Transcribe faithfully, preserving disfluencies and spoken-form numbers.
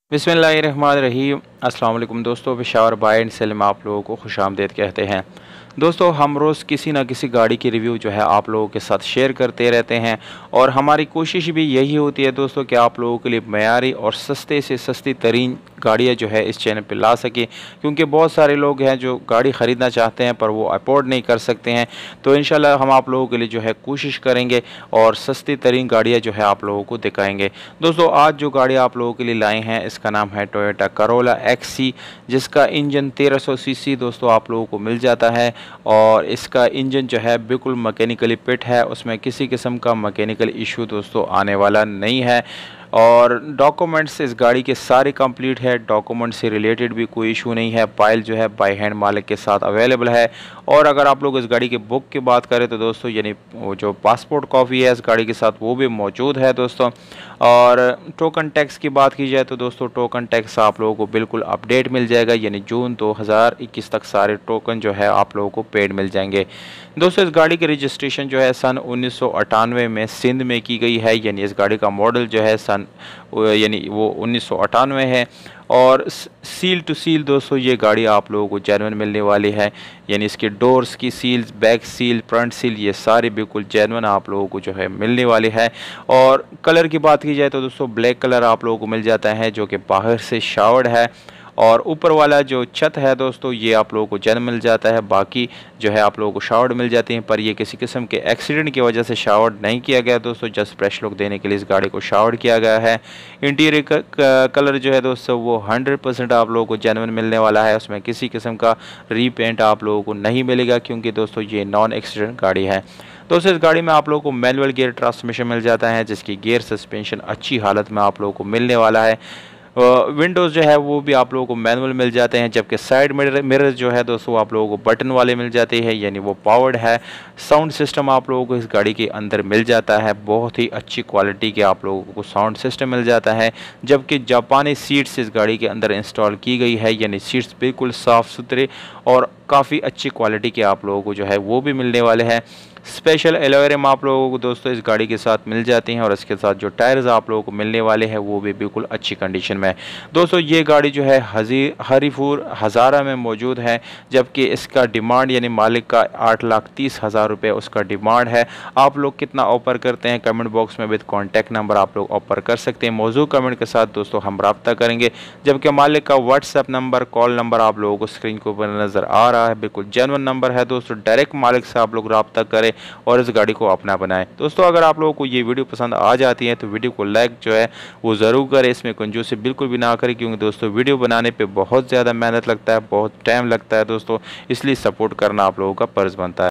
बिस्मिल्लाहिर्रहमानिर्रहीम। अस्सलाम वालेकुम दोस्तों, पेशावर बाय एंड सेल में आप लोगों को खुशामदीद कहते हैं। दोस्तों, हम रोज़ किसी ना किसी गाड़ी की रिव्यू जो है आप लोगों के साथ शेयर करते रहते हैं और हमारी कोशिश भी यही होती है दोस्तों कि आप लोगों के लिए मयारी और सस्ते से सस्ती तरीन गाड़ियाँ जो है इस चैनल पे ला सके, क्योंकि बहुत सारे लोग हैं जो गाड़ी ख़रीदना चाहते हैं पर वो अफोर्ड नहीं कर सकते हैं। तो इंशाल्लाह हम आप लोगों के लिए जो है कोशिश करेंगे और सस्ती तरीन गाड़ियाँ जो है आप लोगों को दिखाएंगे। दोस्तों, आज जो गाड़ी आप लोगों के लिए लाए हैं इसका नाम है टोयोटा करोला एक्स सी, जिसका इंजन तेरह सौ सी सी दोस्तों आप लोगों को मिल जाता है और इसका इंजन जो है बिल्कुल मैकेनिकली फिट है, उसमें किसी किस्म का मैकेनिकल इशू दोस्तों आने वाला नहीं है। और डॉक्यूमेंट्स इस गाड़ी के सारे कंप्लीट है, डॉक्यूमेंट से रिलेटेड भी कोई इशू नहीं है। फाइल जो है बाय हैंड मालिक के साथ अवेलेबल है। और अगर आप लोग इस गाड़ी के बुक की बात करें तो दोस्तों यानी वो जो पासपोर्ट कॉपी है इस गाड़ी के साथ वो भी मौजूद है दोस्तों। और टोकन टैक्स की बात की जाए तो दोस्तों टोकन टैक्स आप लोगों को बिल्कुल अपडेट मिल जाएगा, यानी जून दो हज़ार इक्कीस तक सारे टोकन जो है आप लोगों को पेड मिल जाएंगे। दोस्तों, इस गाड़ी की रजिस्ट्रेशन जो है सन उन्नीस सौ अट्ठानवे में सिंध में की गई है, यानी इस गाड़ी का मॉडल जो है सन यानी वो उन्नीस सौ अट्ठानवे है। और सील टू सील दोस्तों ये गाड़ी आप लोगों को जेन्युइन मिलने वाली है, यानी इसके डोर्स की seals, back seal, front seal ये सारी बिल्कुल जेन्युइन आप लोगों को जो है मिलने वाली है। और कलर की बात की जाए तो दोस्तों ब्लैक कलर आप लोगों को मिल जाता है जो कि बाहर से शावर्ड है। और ऊपर वाला जो छत है दोस्तों ये आप लोगों को जन मिल जाता है, बाकी जो है आप लोगों को शावर्ड मिल जाती हैं, पर ये किसी किस्म के एक्सीडेंट की वजह से शावर्ड नहीं किया गया दोस्तों, जस्ट फ्रेश लुक देने के लिए इस गाड़ी को शावर्ड किया गया है। इंटीरियर कलर जो है दोस्तों वो हंड्रेड परसेंट आप लोगों को जेन्युइन मिलने वाला है, उसमें किसी किस्म का रीपेंट आप लोगों को नहीं मिलेगा, क्योंकि दोस्तों ये नॉन एक्सीडेंट गाड़ी है। दोस्तों, इस गाड़ी में आप लोगों को मैनुअल गियर ट्रांसमिशन मिल जाता है, जिसकी गियर सस्पेंशन अच्छी हालत में आप लोगों को मिलने वाला है। विंडोज़ जो है वो भी आप लोगों को मैनुअल मिल जाते हैं, जबकि साइड मिरर मिरर जो है दोस्तों आप लोगों को बटन वाले मिल जाते हैं, यानी वो पावर्ड है। साउंड सिस्टम आप लोगों को इस गाड़ी के अंदर मिल जाता है, बहुत ही अच्छी क्वालिटी के आप लोगों को साउंड सिस्टम मिल जाता है। जबकि जापानी सीट्स इस गाड़ी के अंदर इंस्टॉल की गई है, यानी सीट्स बिल्कुल साफ़ सुथरे और काफ़ी अच्छी क्वालिटी के आप लोगों को जो है वो भी मिलने वाले हैं। स्पेशल एलॉय रिम आप लोगों को दोस्तों इस गाड़ी के साथ मिल जाती हैं और इसके साथ जो टायर्स आप लोगों को मिलने वाले हैं वो भी बिल्कुल अच्छी कंडीशन में। दोस्तों, ये गाड़ी जो है हजी हरीफुर हज़ारा में मौजूद है, जबकि इसका डिमांड यानी मालिक का आठ लाख तीस हज़ार रुपये उसका डिमांड है। आप लोग कितना ऑफर करते हैं कमेंट बॉक्स में विद कॉन्टैक्ट नंबर आप लोग ऑफर कर सकते हैं। मौजूद कमेंट के साथ दोस्तों हम रब्ता करेंगे, जबकि मालिक का व्हाट्सएप नंबर, कॉल नंबर आप लोगों को स्क्रीन के ऊपर नज़र आ रहा है, बिल्कुल जेन्युइन नंबर है दोस्तों। डायरेक्ट मालिक से आप लोग रब्ता करें और इस गाड़ी को अपना बनाएं। दोस्तों, अगर आप लोगों को ये वीडियो पसंद आ जाती है तो वीडियो को लाइक जो है वो ज़रूर करें, इसमें कंजूसी बिल्कुल भी ना करें, क्योंकि दोस्तों वीडियो बनाने पे बहुत ज़्यादा मेहनत लगता है, बहुत टाइम लगता है दोस्तों, इसलिए सपोर्ट करना आप लोगों का फ़र्ज़ बनता है।